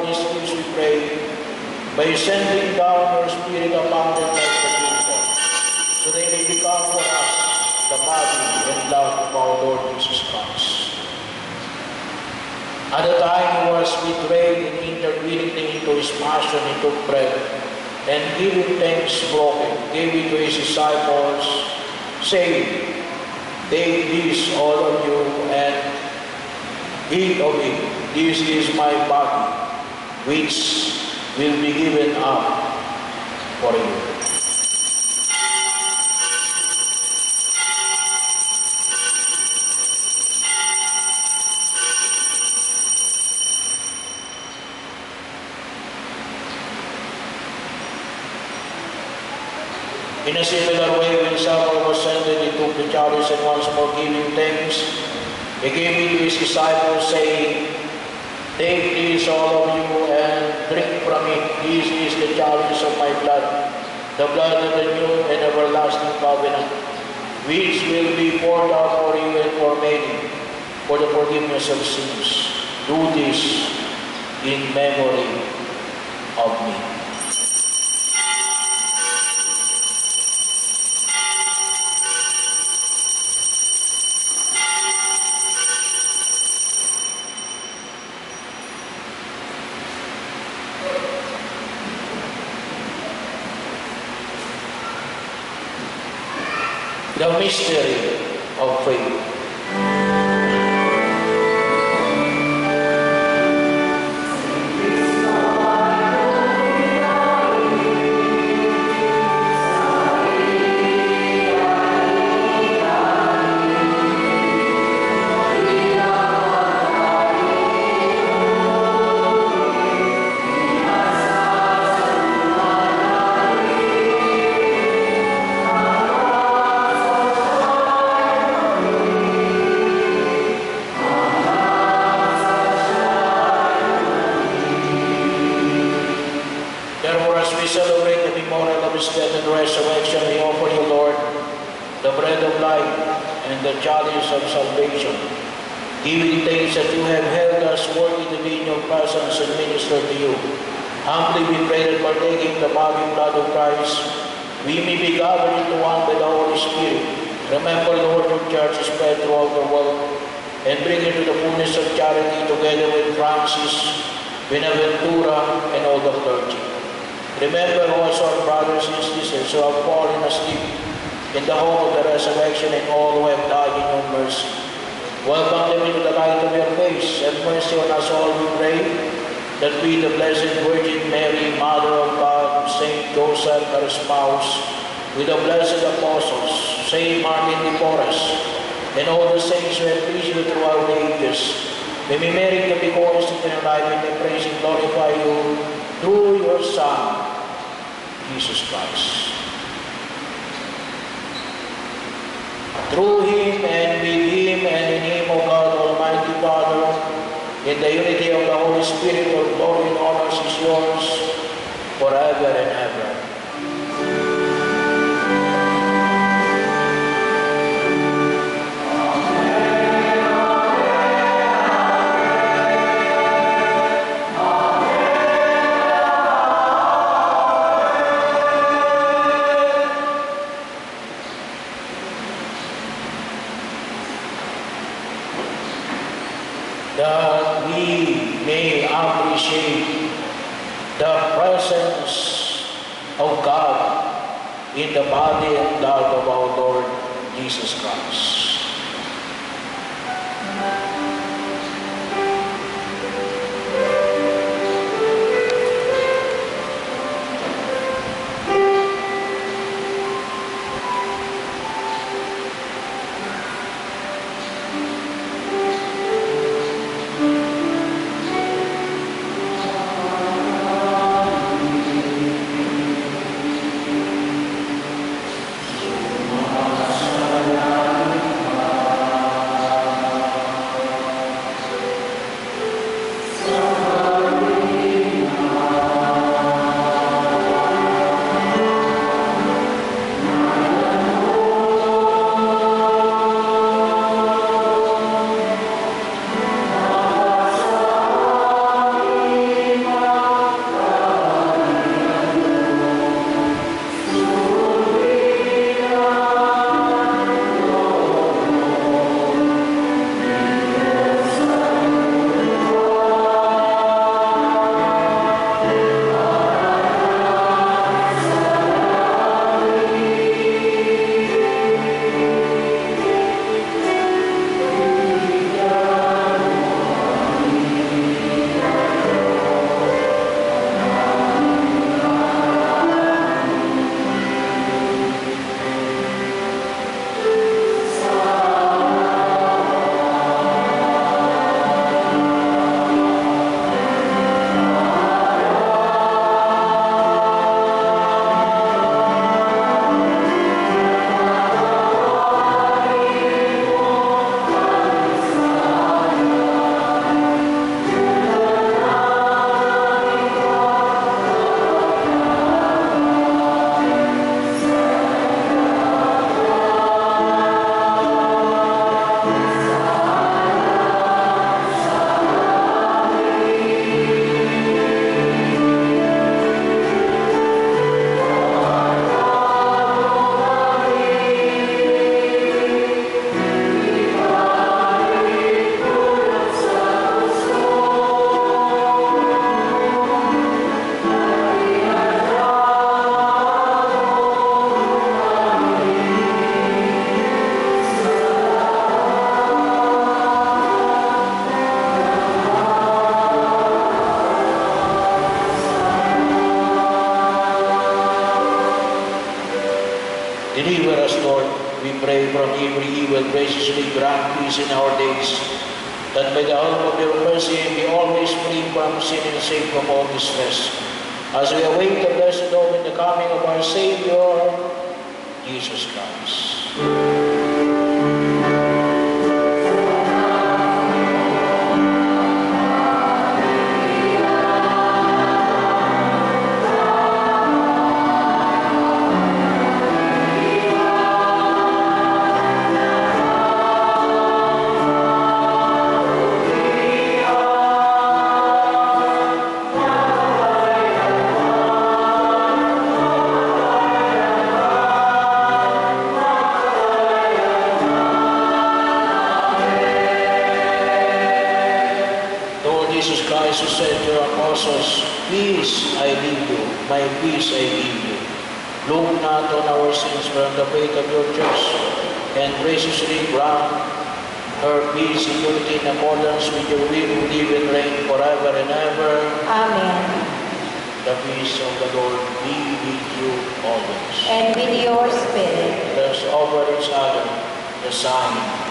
these things we pray, by sending down your Spirit upon them like the dew, so they may become for us the body and blood of our Lord Jesus Christ. At the time he was betrayed and entered willingly into his passion, he took bread, and giving thanks broken, gave it to his disciples, saying, "Take this, all of you, and eat of it. This is my body, which will be given up for you." In a similar way, when supper was ended, he took the chalice, and once more giving thanks, he gave it to his disciples, saying, "Take this, all of you, and drink from it. This is the chalice of my blood, the blood of the new and everlasting covenant, which will be poured out for you and for many, for the forgiveness of sins. Do this in memory of me." The mystery of faith. Resurrection, we offer you, Lord, the bread of life and the chalice of salvation, giving thanks that you have held us worthy to be in your presence and minister to you. Humbly we pray that partaking the body and blood of Christ, we may be gathered into one by the Holy Spirit. Remember, Lord, your church is spread throughout the world, and bring it to the fullness of charity together with Francis, Benaventura, and all the clergy. Remember also our brothers and sisters who have fallen asleep in the hope of the resurrection, and all who have died in your mercy. Welcome them into the light of your face. Have mercy on us all, we pray, that we, the Blessed Virgin Mary, Mother of God, Saint Joseph, her spouse, with the blessed apostles, Saint Martin de Porres, and all the saints who have pleased you throughout the ages, may we merit to be glorious in your life, and may praise and glorify you through your Son, Jesus Christ. Through him and with him and in him, O God, Almighty Father, in the unity of the Holy Spirit, all glory and honor is yours forever and ever. That we may appreciate the presence of God in the body and blood of our Lord Jesus Christ. us, Lord. We pray from every evil, graciously grant peace in our days, that by the help of your mercy we be always free from sin and safe from all distress, as we await the blessed hope in the coming of our Savior, Jesus Christ. Jesus Christ, who said to your apostles, "Peace I leave you, my peace I give you. Look not on our sins, but on the faith of your church, and graciously grant her peace in unity in accordance with your will, who live and reign forever and ever." Amen. The peace of the Lord be with you always. And with your spirit. Let us offer each other the sign